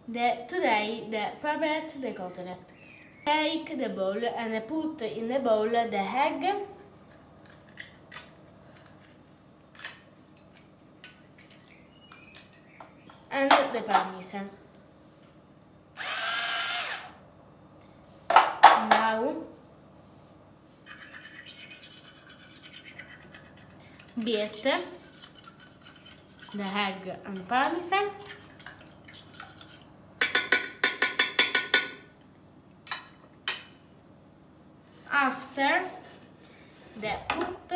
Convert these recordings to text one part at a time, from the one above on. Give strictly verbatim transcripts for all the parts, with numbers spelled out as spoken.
the, today the prepare the cutlet. Take the bowl and put in the bowl the egg and the parmesan. Now beat the egg and parmesan. After they put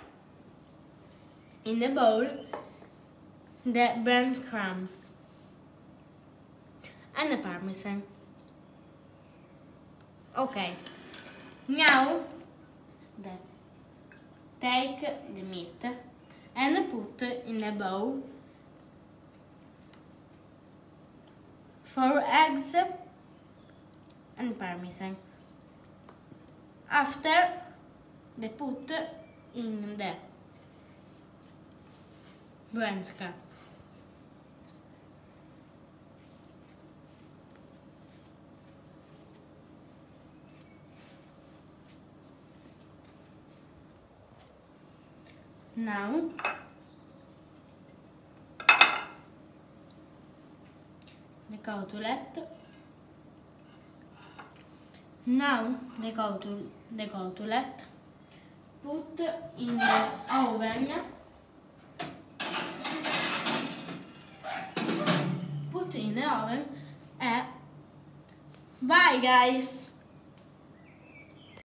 in the bowl the breadcrumbs and the parmesan. Okay, now the, take the meat and put in a bowl four eggs and parmesan. After they put in the bread cup. Now the cutlet. Now the cutlet, the cutlet put in the oven. Put in the oven and bye guys.